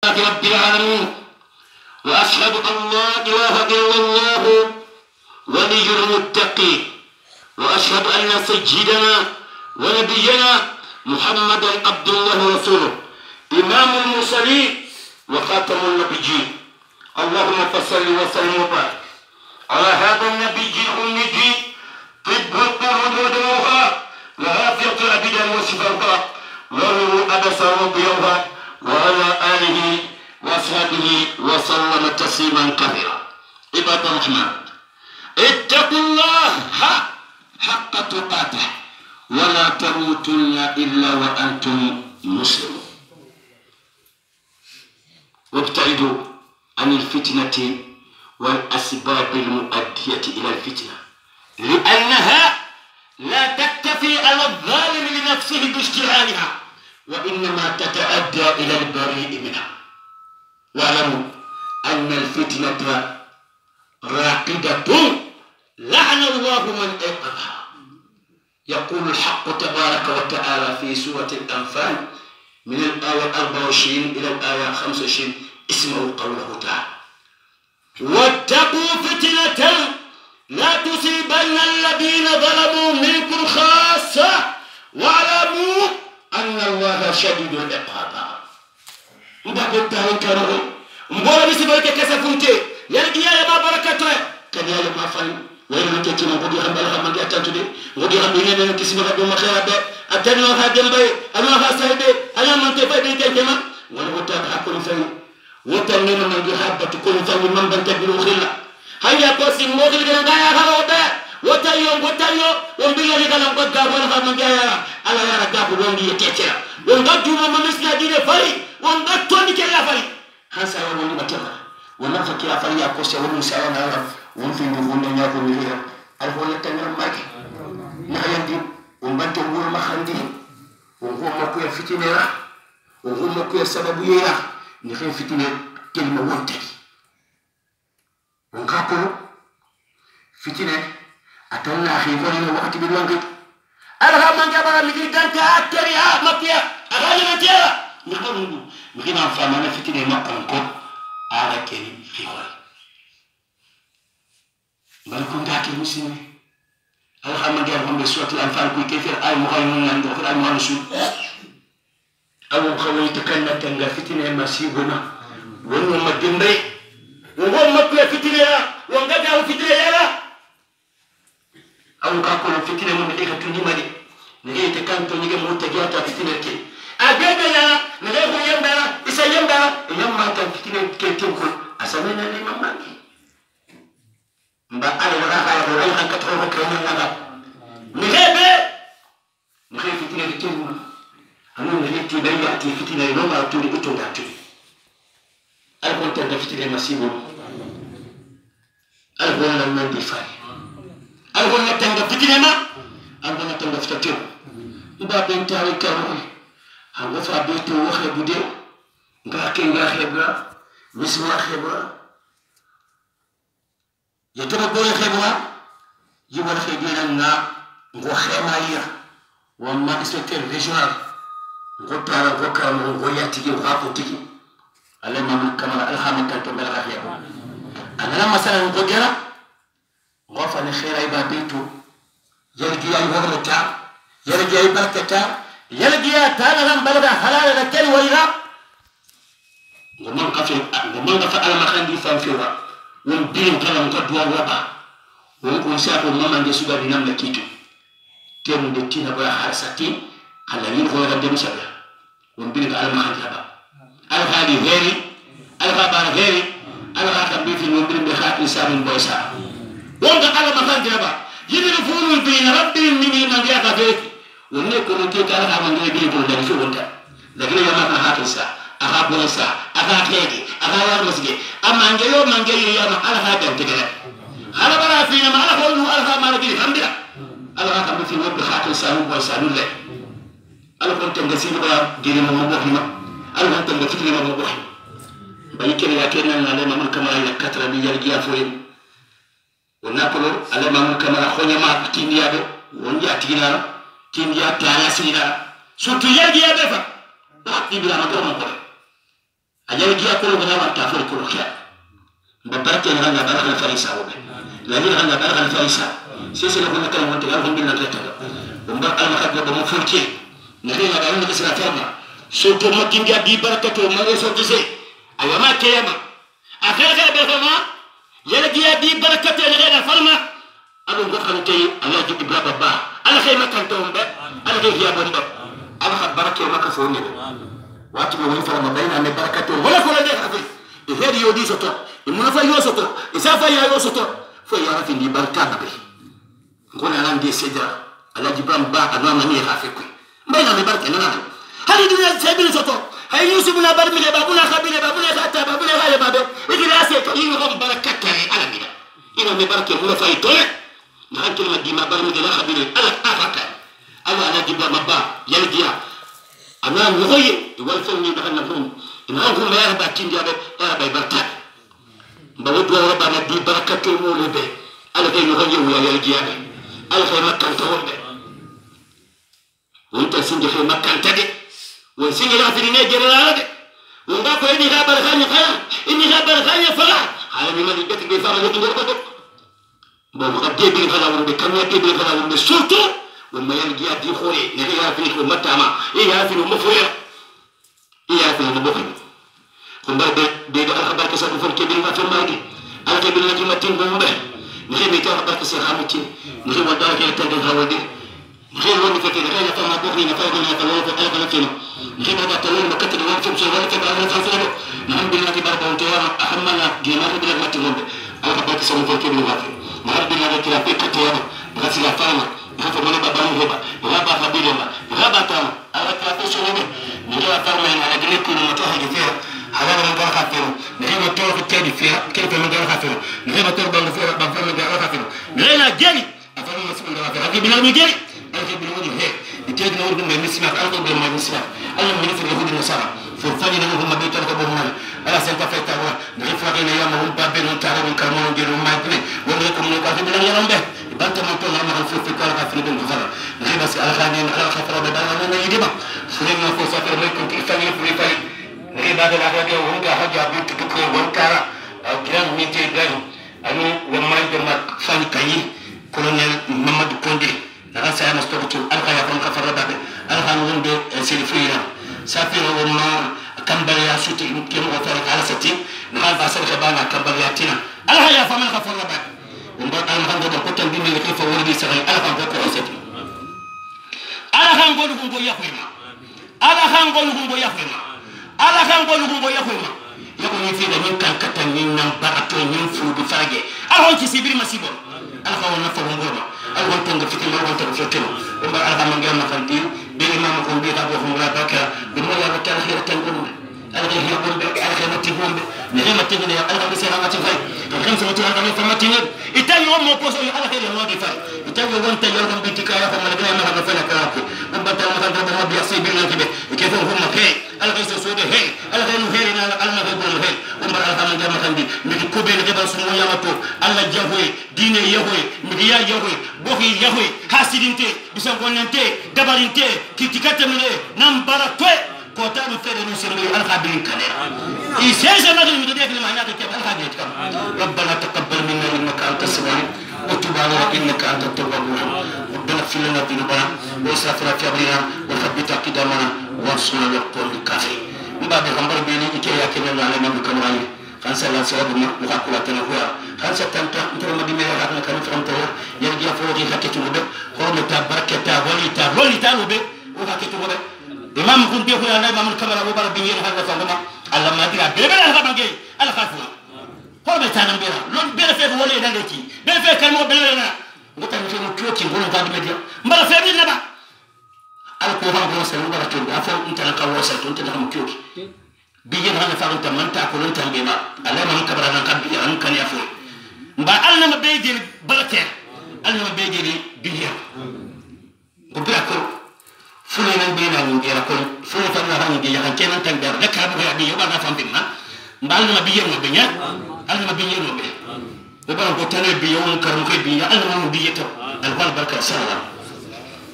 رب العالمين وأشهد أن لا إله إلا الله ولي المتقين وأشهد أن سيدنا ونبينا محمدا عبد الله ورسوله إمام المرسلين وخاتم النبيين اللهم صل وسلم وبارك على هذا النبي الأمي طب القلوب ودموها وعافية الأبدان وشفاؤها له أبس وضيوها وعلى آله وأصحابه وسلم تسليما كثيرا. عباد الرحمن اتقوا الله حق تقاته ولا تموتن إلا وأنتم مسلمون وابتعدوا عن الفتنة والأسباب المؤدية إلى الفتنة لأنها لا تكتفي على الظالم لنفسه باشتغالها وإنما تتأدى إلى البريء منها. واعلموا أن الفتنة راقدة لعن الله من أيقظها. يقول الحق تبارك وتعالى في سورة الأنفال من الآية 24 إلى الآية 25 اسمعوا قوله تعالى واتقوا فتنة لا تصيبن الذين ظلموا منكم خاصة واعلموا أن الله شديد العقاب. مبارك تهون كانوا مبارك بسبب كسفونتي يلقي يا ما بركته كان يا ما فاهم وين كنت ما بدي هم بلا هم جات تدي ودي هم بيني أنا كسمة بدو ما خير به أتاني ما هاجم به أنا ما هسايد أنا ما تفيد بيجي كمان وأنا وتاب حكون فين وتاني من جهاد بتكون فين من بنتبلو خلا هيا قاسم موكل كنا جاي هذا وتايو ومبيا لكنا بقى ولا هم جاي على يا رجال وندي يتشرا وندي ما مسنا دي فري وندي توني كلا فري هسا وندي بتشرا ونفك يا فري يا قاسم ونسأل أنا ونفين بقولنا يا كونيرا الهون تنام ماكي ما يندي ومبنت نقول ما خندي وهو ما كوي فتنة وهو ما كوي سبب يرا نخين فتنة كلمة وانتي ونكاكو فتنة أتونا أخي فلنا وقت بالوانك ألها من جبر مجرد أنت أكتر يا مكيا أغاني نتيا نقول مكين أنفعنا فتنة ما أنكو على كلمة خيوي بلكم ذاك المسلمين الحمد لله من سورة الأنفال كل كثير آي مغيمون عند غير المنسوب أو خوي تكلم تنجا فتنة مسيبنا ونوم مدمري وهم مكوا فتنة وانجا فتنة يلا أو كاكل فتنة من إيه توني مالي نهي تكلم توني كم متجاهات فتنة كي أجدنا نهي يمبا إسا يمبا يمبا فتنة كي تقول أسمعنا لما مالي mba ala wala kala ay han katro ko kene naga ni fitina fitina anu ni ti be ya ti fitina no ma to ni to da to al ko tan fitina masibo al ko na man di fay al ko na tan fitina ma al ko na tan fitina iba ben tawi karo han ga fa be to waxe bu de nga ke nga xebra misma xebra يتبع بول خيبوا يبغى خيبنا نا غو خيمايا وما إسمته ريجونال غو تارا غو كرام غو ياتيجي غو تيجي على ما من كمال الحمد كنتم بلا خيبوا أنا مثلا غو جرا غو فن خير أيبا بيتو يرجع أي وغلتا يرجع أي بركتا يرجع تانا هم بلدا حلال لكن ويلا ومن قفل على ما خندي فانفيوا ومبين كلام كدوا وبا ومكون سافر ماما دي سوغا دي ناملا كيتو تيم دي تينا با حرساتي على مين هو غدي مسابيا ومبين على ما خندي با على هذه غيري على بابا غيري على هذا بيت ومبين بخاطر سامن بوسا وانت على ما خندي با يدرفون بين ربهم من من يغفيت ونكون تي على ما غيري بيت ولا في وانت لكن يا ما هاتسا أخا بوسا أخا كيدي أخا يرمسجي أما أنجيو ما أنجيو يا ما على هذا التجارة على برا فينا ما على قولنا على ما نقول الحمد لله على هذا في وقت خاطر سالم وسالم له على كنت نسيب بقى دين ما مبوحنا على كنت نفتكر ما مبوحنا بيكنا يا كنا على ما من كمان يكتر بيجي فوين ونأكل على ما من كمان خوني ما كينيا به ونجا تينا كينيا تايا سينا سوتو يجي بفا تبي لا ما تروح ajal giya ko ngana wa ta fo ko kya babarke na ngana baraka farisa wa la ni ngana baraka farisa sisi na kuna kama watu alhamdulillah tata umba almakadwa ba mfunke na ngana ba ngana sira farma soto makinga di barakato ma so tise ayama kiyama akhira be fama yala giya di barakato na ngana farma alu ngakante ala jibi baba ba ala khayma kanto umba ala giya bomba ala barake maka fo ne watu mo wonfa ma bayna ne barakato wala ko la de hafi e hedi yodi soto e mun fa yo soto e sa fa yo soto fo ya rafi di barka be ngona lan de seja ala jibam ba ana ma ni hafi ko bayna ne barka na hali dunya sabili soto hay yusuf na bar mi babuna khabile babuna khata babuna haya babe igila se to yin rom barakata ala bida ina ne barke mun fa ito na hakil ma di ma bar mi la khabile ala afaka ala jibam ba yaldiya أنا نغير والفني بأن نكون إن أنهم لا يربى كين جاب يربى بركة بود وربى ندي بركة المولد على كي نغير ويا الجياب على كي مكان تهرب وأنت سنج في مكان تدي وسنج لا في النجار لا لد ونبقى إني غاب الخاني خير إني غاب الخاني فرع على من البيت بيفعل لكن يربى بابا قد يبي خلا وربى كم يبي خلا وربى سلطة وما يلقي دي خوي نهي فيك ومتاما إيه في المفوية إيه في المبخل كم بعد بيد الخبر كسر فم كبير ما في الماضي أنا كبير لكن ما تنقوم به نهي بيت الخبر كسر خامتين نهي ودار كي تدين هودي نهي لون كتير نهي نفهم بخلي نفهم نفهم في ألف نفهم نهي ما تقولون ما كتير وان في مشوار في بعض الفاصلة نهم بالله كبار بونتوا أهمنا جماعة بالله ما تقوم به الخبر كسر فم كبير ما في نهم بالله كلا بيت كتير بس لا فاهمه hapo mwana baba ngoba baba kabila baba tano ala tapisho ngebe ndio afarma ina adile kuna mtoa hajifia halala ngara kafiro ndio mtoa kutedi fia kile kwa ngara kafiro ndio mtoa bangu fia bangu ngara kafiro ndio na jeni afarma msimu ngara kafiro hakibila mjeni hakibila mjeni he itedi na urdu ngemi sima alko bila mjeni sima ala mjeni fi yahudi nasara furfani na hum mabita kwa bohuna ala senta feta wa ndio fage na yama hum babbe no tare no karmono ngero majne wonde ko no kafiro bila yambe banta mo to na ma fu fi kala kafiro bin kafara ndio basi ala khani ala kafiro be dana na yidiba fulema ko sa ko ko fani fi fani ndio ba da ga ga wonga haja bi to ko wontara grand mite gani ani wamma de ma fani kayi colonel mamadou kondé na sa na stop to al khaya fam kafara ba al khan wonde silfina safiro wamma kambal ya suti kim ko fara ala sati na ba sa ka bana kambal ya tina al khaya fam kafara ba umba al khan do ko tan dimi ke fa woni sa al khan ko sati ala khan go ko yakhima ala khan go ko yakhima ala khan go ko yakhima yako ni fi da min kan katan min nan barato min fu bi farage al ci sibir masibo al khan na fa ngoma al khan tan fitin al khan tan fitin umba al khan ngam na khalbi bi imam ko bi ta bo khumra baka bi mo ya ta khira tan gum al khan hiya gum bi al khan ti gum bi ni ma ti ni al khan sera ma ti fay al khan sama ti al khan sama ti ni itan yo mo poso al khan yo di fay itan yo won tan yo gum bi ti kaya fa ma ga ma na fa na ka ko umba ta ma tan do ma bi asibir na kibe ke fa hum ma kay al khan so de hey al khan herina al ma ko hey umba al khan ngam kan bi mi ko be ne ba su mo yamato alla jahoy dine yahoy mi ya yahoy bohi yahoy hasidinte bisangonante dabarinte kitikate mele nambara twe kota no fere no sirri al khabin kale iseja ma mi de ke ma nyaka ke al khabin kam rabbana taqabbal minna innaka antas samiu wa tub alaina innaka antat tawwabur rahim ربنا اغفر لنا ذنوبنا واسرافنا في امرنا وثبت اقدامنا وانصرنا على القوم الكافرين مبا بغمبر بيني كي ياكل على من كمراني خانسا لا سبب ما مخاكلا تنهوا خانسا تنتا انتر ما ديمي راكنا كان فرنتو يرجع فوقي حكيتو بك خرمتا بركتا وليتا وبك وحكيتو بك امام كنت بيخو انا امام الكاميرا وبر بيني هذا فما الله ما ديرا بلا هذا بانجي على خافوا خرمتا نمبرا لون بلا في ولي دانتي بلا في كلمه بلا ngota nje mo kyoki ngono ga dimedia mbara febi naba al ko ha ko sa ngara to afa intana ka wasa to intana mo kyoki biye na fa nta manta ko nta ngema ala man kabara nan kan biya an kan ya fo mba alna ma beede balate alna ma beede biya ko bra ko fule nan be na ngi ra ko fule fa na ha ngi ya kan kenan tan dar da ka bu ya biya ba na fam bin ma mba alna ma biye mo be nya alna ma biye mo be وبركة تنبي يوم كرم خبي الله من بيته البركة سلام